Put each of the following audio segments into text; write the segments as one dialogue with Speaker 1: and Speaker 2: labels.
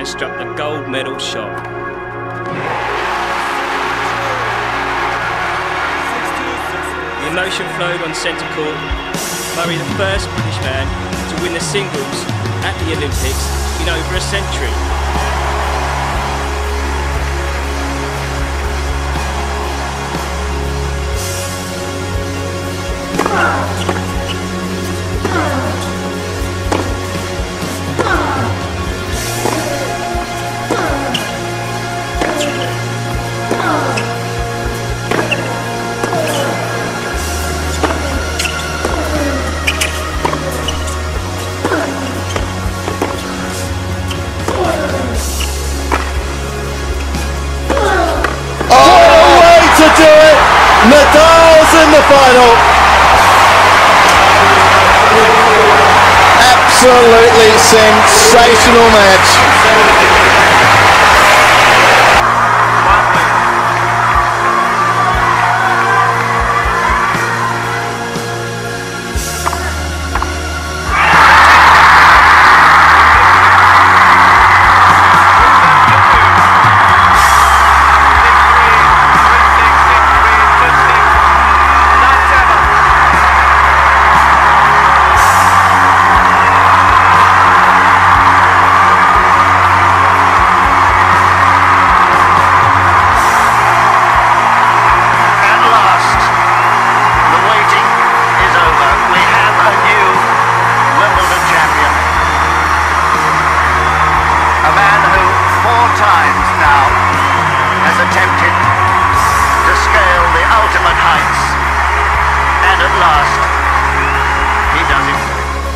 Speaker 1: struck the gold medal shot. The emotion flowed on centre court. Murray, the first British man to win the singles at the Olympics in over a century.
Speaker 2: Nadal's in the final. Absolutely sensational match.
Speaker 3: Attempted to scale the ultimate heights, and at last he does it.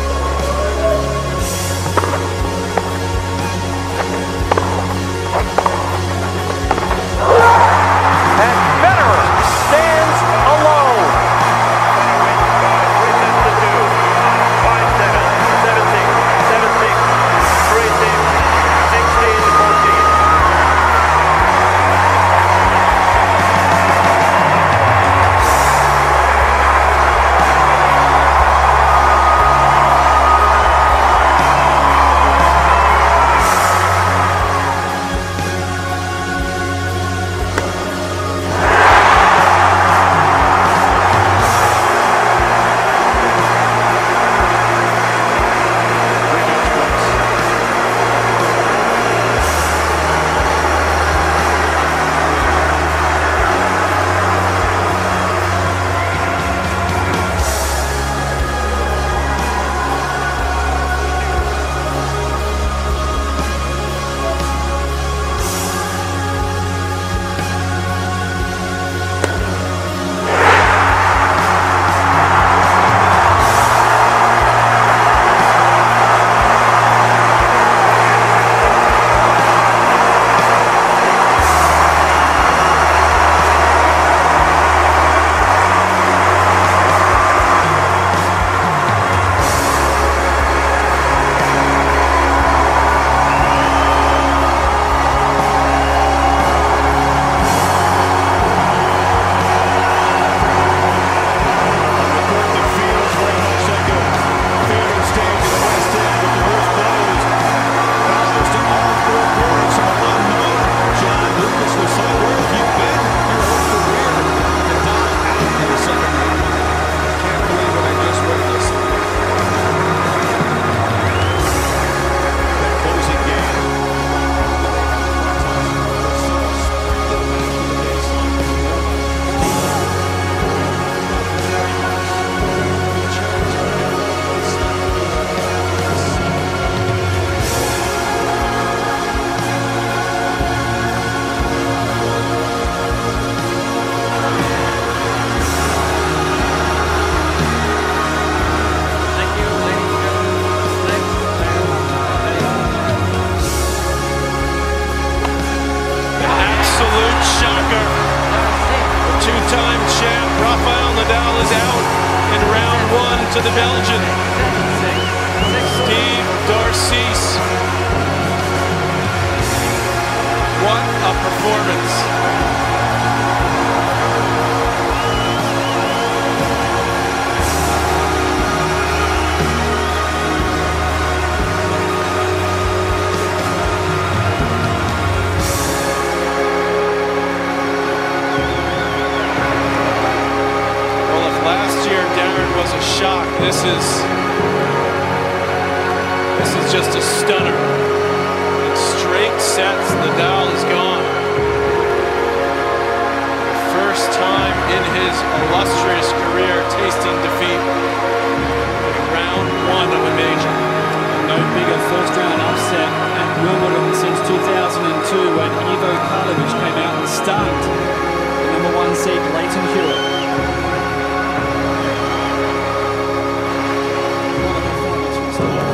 Speaker 3: And Federer stands alone. 5-7, 7-6, 7-6, 3-6, 16-14.
Speaker 4: To the Belgian, Steve Darcis. What a performance. was a shock. This is just a stunner. In straight sets, Nadal is gone. The first time in his illustrious career tasting defeat in round one of a major.
Speaker 5: No bigger first-round upset at Wimbledon since 2002 when Ivo Karlovic came out and stunned the #1 seed Leighton Hewitt. What a performance from Steve.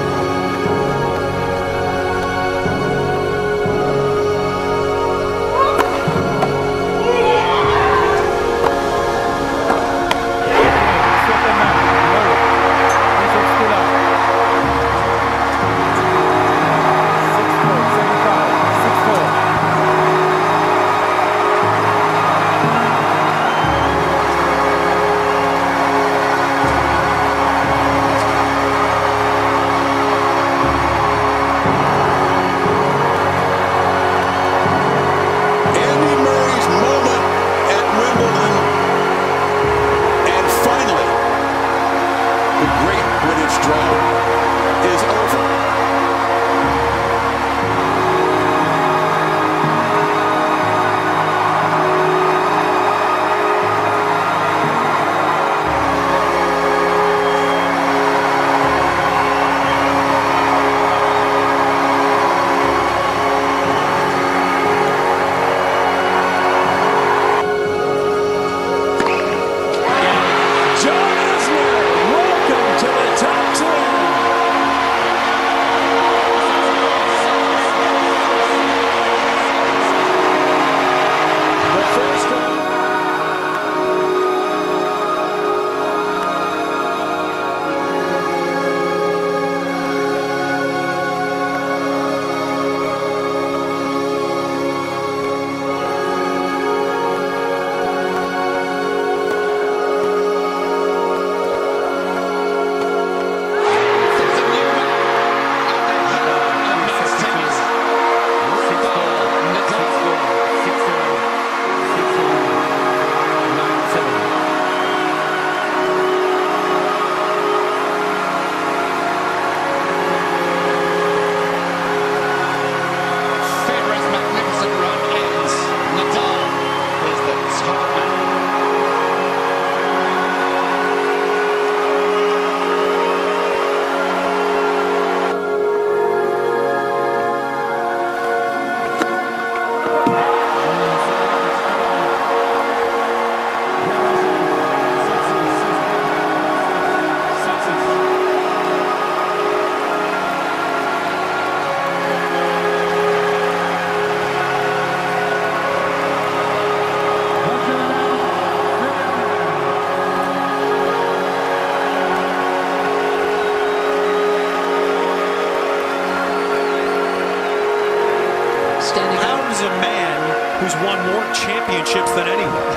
Speaker 6: A man who's won more championships than anyone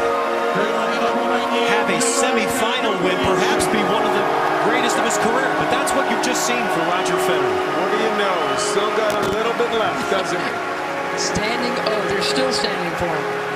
Speaker 6: have a semi-final win, perhaps be one of the greatest of his career, but that's what you've just seen for Roger Federer.
Speaker 7: What do you know? He's still got a little bit left, doesn't he?
Speaker 8: They're still standing for him.